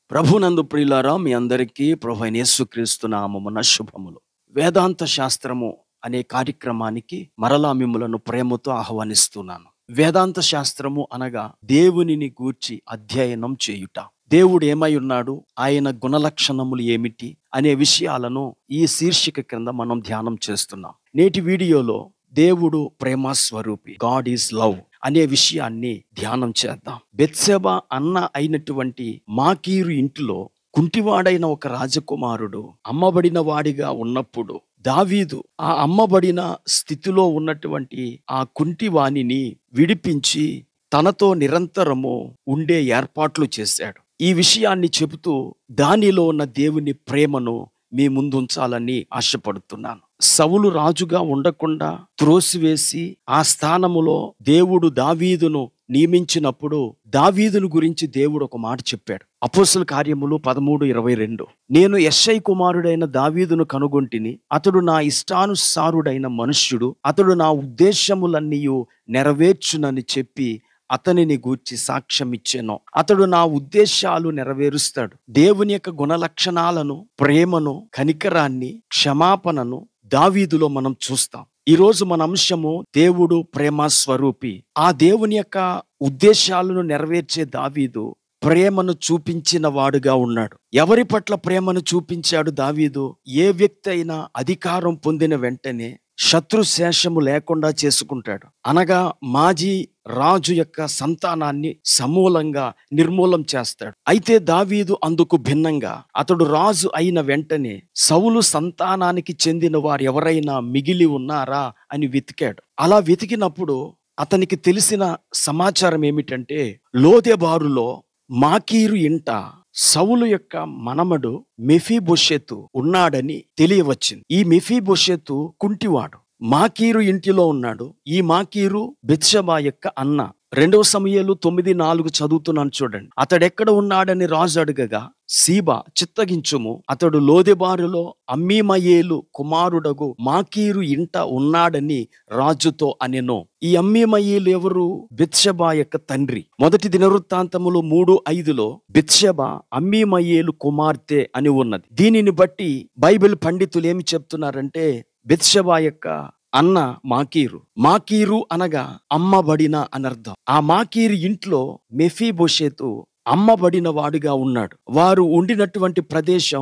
ప్రభునందు ప్రియులారా, మీ అందరికీ ప్రభువైన యేసుక్రీస్తు నామమున శుభములు. వేదాంత శాస్త్రము అనే కార్యక్రమానికి మరలా మిమ్ములను ప్రేమతో ఆహ్వానిస్తున్నాను. వేదాంత శాస్త్రము అనగా దేవునిని గూర్చి అధ్యయనం చేయుట. దేవుడు ఏమై ఉన్నాడు, ఆయన గుణలక్షణములు ఏమిటి అనే విషయాలను ఈ శీర్షిక క్రింద మనం ధ్యానం చేస్తున్నాం. నేటి వీడియోలో దేవుడు ప్రేమ స్వరూపి, గాడ్ ఈజ్ లవ్ అనే విషయాన్ని ధ్యానం చేద్దాం. బెత్షెబా అన్న అయినటువంటి మాకీరు ఇంటిలో కుంటివాడైన ఒక రాజకుమారుడు అమ్మబడిన వాడిగా ఉన్నప్పుడు దావీదు ఆ అమ్మబడిన స్థితిలో ఉన్నటువంటి ఆ కుంటివాణిని విడిపించి తనతో నిరంతరము ఉండే ఏర్పాట్లు చేశాడు. ఈ విషయాన్ని చెబుతూ దానిలో ఉన్న దేవుని ప్రేమను మీ ముందుంచాలని ఆశపడుతున్నాను. సౌలు రాజుగా ఉండకుండా త్రోసివేసి ఆ స్థానములో దేవుడు దావీదును నియమించినప్పుడు దావీదును గురించి దేవుడు ఒక మాట చెప్పాడు. అపోస్తల కార్యములు 13:22. నేను యెష్షై కుమారుడైన దావీదును కనుగొంటిని, అతడు నా ఇష్టానుసారుడైన మనుష్యుడు, అతడు నా ఉద్దేశములన్నీయు నెరవేర్చునని చెప్పి అతనిని గూర్చి సాక్ష్యం ఇచ్చెను. అతడు నా ఉద్దేశాలు నెరవేరుస్తాడు. దేవుని యొక్క గుణలక్షణాలను, ప్రేమను, కనికరాన్ని, క్షమాపణను దావీదులో మనం చూస్తాం. ఈరోజు మన అంశము దేవుడు ప్రేమ స్వరూపి. ఆ దేవుని యొక్క ఉద్దేశాలను నెరవేర్చే దావీదు ప్రేమను చూపించిన వాడుగా ఉన్నాడు. ఎవరి పట్ల ప్రేమను చూపించాడు దావీదు? ఏ వ్యక్తి అయినా అధికారం పొందిన వెంటనే శత్రుశేషము లేకుండా చేసుకుంటాడు. అనగా మాజీ రాజు యొక్క సంతానాన్ని సమూలంగా నిర్మూలం చేస్తాడు. అయితే దావీదు అందుకు భిన్నంగా అతడు రాజు అయిన వెంటనే సౌలు సంతానానికి చెందిన వారు ఎవరైనా మిగిలి ఉన్నారా అని వెతికాడు. అలా వెతికినప్పుడు అతనికి తెలిసిన సమాచారం ఏమిటంటే, లోదెబారులో మాకీరు ఇంట సౌలు యొక్క మనమడు మెఫీబోషెతు ఉన్నాడని తెలియవచ్చింది. ఈ మెఫీబోషెతు కుంటివాడు, మాకీరు ఇంటిలో ఉన్నాడు. ఈ మాకీరు బెత్షెబా యొక్క అన్న. 2 సమూయేలు 9:4 చదువుతున్నాను చూడండి. అతడెక్కడ ఉన్నాడని రాజు అడగగా, సీబా చిత్తగించుము, అతడు లోదెబారులో అమ్మీమయేలు కుమారుడగు మాకీరు ఇంట ఉన్నాడని రాజుతో అనెను. ఈ అమ్మీమయేలు ఎవరు? బెత్షెబా యొక్క తండ్రి. 1 దినవృత్తాంతములు 3:5లో బెత్షెబా అమ్మీమయేలు కుమార్తె అని ఉన్నది. దీనిని బట్టి బైబిల్ పండితులు ఏమి చెప్తున్నారంటే, బెత్షెబా యొక్క అన్న మాకీరు అనగా అమ్మబడిన అనర్థం. ఆ మాకీరు ఇంట్లో మెఫీబోషెతు అమ్మబడిన వాడుగా ఉన్నాడు. వారు ఉండినటువంటి ప్రదేశం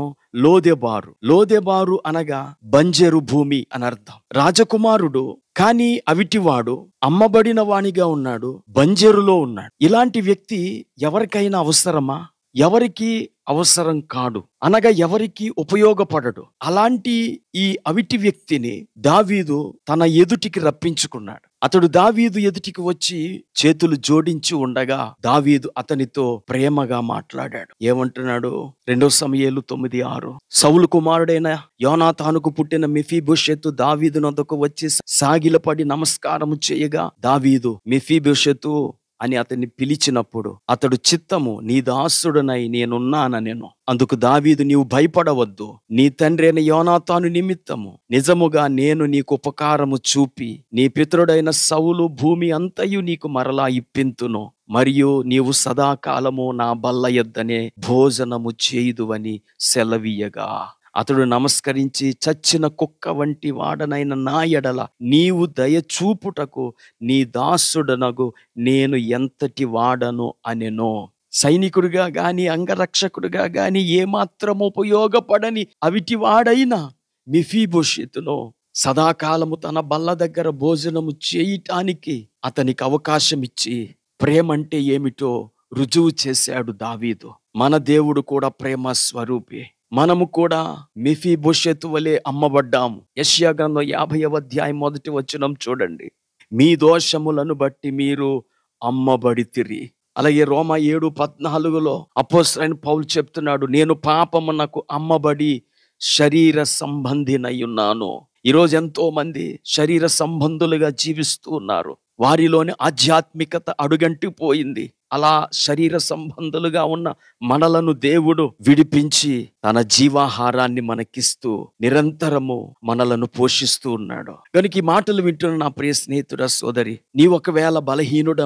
లోదెబారు అనగా బంజరు భూమి అనర్థం. రాజకుమారుడు కానీ అవిటివాడు, అమ్మబడిన వానిగా ఉన్నాడు, బంజరులో ఉన్నాడు. ఇలాంటి వ్యక్తి ఎవరికైనా అవసరమా? ఎవరికి అవసరం కాడు, అనగా ఎవరికి ఉపయోగపడడు. అలాంటి ఈ అవిటి వ్యక్తిని దావీదు తన ఎదుటికి రప్పించుకున్నాడు. అతడు దావీదు ఎదుటికి వచ్చి చేతులు జోడించి ఉండగా దావీదు అతనితో ప్రేమగా మాట్లాడాడు. ఏమంటున్నాడు? 2 సమూయేలు 9:6. సౌలు కుమారుడైన యోనాతానుకు పుట్టిన మెఫీబోషెతు దావీదు నొద్దకు వచ్చి సాగిలపడి నమస్కారము చేయగా, దావీదు మెఫీబోషెతు అని అతన్ని పిలిచినప్పుడు అతడు చిత్తము, నీ దాసుడనై నేనున్నానెను. అందుకు దావీదు, నీవు భయపడవద్దు, నీ తండ్రి అయిన యోనాతాను నిమిత్తము నిజముగా నేను నీకు ఉపకారము చూపి నీ పితరుడైన సౌలు భూమి అంతయు నీకు మరలా ఇప్పింతును, మరియు నీవు సదాకాలము నా బల్ల యొద్దనే భోజనము చేయుదువని సెలవీయగా, అతడు నమస్కరించి, చచ్చిన కుక్క వంటి వాడనైన నా ఎడల నీవు దయ చూపుటకు నీ దాసుడనగు నేను ఎంతటి వాడను అనెను. సైనికుడిగా గాని అంగరక్షకుడిగా గాని ఏమాత్రం ఉపయోగపడని అవిటివాడైన మెఫీబోషెతును సదాకాలము తన బల్ల దగ్గర భోజనము చేయటానికి అతనికి అవకాశం ఇచ్చి ప్రేమంటే ఏమిటో రుజువు చేశాడు దావీదు. మన దేవుడు కూడా ప్రేమ స్వరూపి. మనము కూడా మెఫీబోషెతు వలె అమ్మబడ్డాము. యెషయా గ్రంథం 50వ అధ్యాయం 1వ వచనం చూడండి. మీ దోషములను బట్టి మీరు అమ్మబడితిరి. అలాగే రోమా 7:14లో అపోస్తలుడైన పౌలు చెప్తున్నాడు, నేను పాపమునకు అమ్మబడి శరీర సంబంధినై ఉన్నాను. ఈరోజు ఎంతో మంది శరీర సంబంధులుగా జీవిస్తూ ఉన్నారు. వారిలోని ఆధ్యాత్మికత అడుగంటిపోయింది. అలా శరీర సంబంధులుగా ఉన్న మనలను దేవుడు విడిపించి తన జీవాహారాన్ని మనకిస్తూ నిరంతరము మనలను పోషిస్తూ ఉన్నాడు. కనుక ఈ మాటలు వింటున్న నా ప్రియ స్నేహితుడ, సోదరి, నీ ఒకవేళ బలహీనుడవని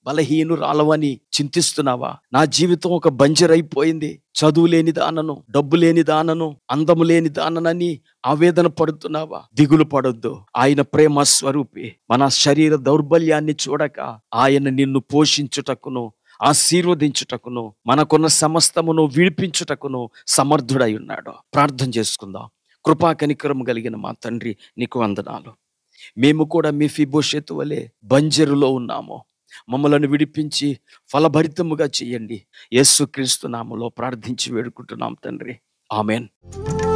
బలహీనురాలవని చింతిస్తున్నావా? నా జీవితం ఒక బంజరైపోయింది, చదువు లేని దానను, డబ్బు లేని దానను, అందము లేని దాననని ఆవేదన పడుతున్నావా? దిగులు పడొద్దు. ఆయన ప్రేమ స్వరూపి. మన శరీర దౌర్బల్యాన్ని చూడక ఆయన నిన్ను పోషించుటకును, ఆశీర్వదించుటకును, మనకున్న సమస్తమును విడిపించుటకును సమర్థుడై ఉన్నాడు. ప్రార్థన చేసుకుందాం. కృపా కనికరము కలిగిన మా తండ్రి, నీకు వందనాలు. మేము కూడా మెఫీబోషెతు వలె బంజరులో ఉన్నాము. మమ్మలను విడిపించి ఫలభరితముగా చేయండి. యేసుక్రీస్తు నామములో ప్రార్థించి వేడుకుంటున్నాం తండ్రి. ఆమేన్.